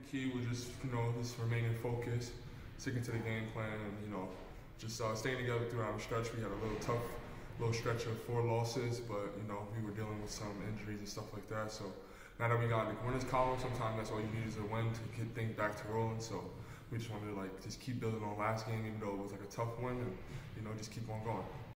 key was just, just remaining focused, sticking to the game plan, and, just staying together throughout the stretch. We had a little stretch of 4 losses, but, we were dealing with some injuries and stuff like that. So now that we got the winners column, sometimes that's all you need is a win to get things back to rolling. So we just wanted to just keep building on last game, even though it was a tough win, and, just keep on going.